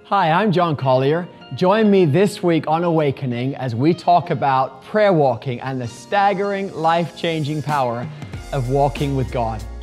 Hi, I'm Jon Colyer. Join me this week on Awakening as we talk about prayer walking and the staggering, life-changing power of walking with God.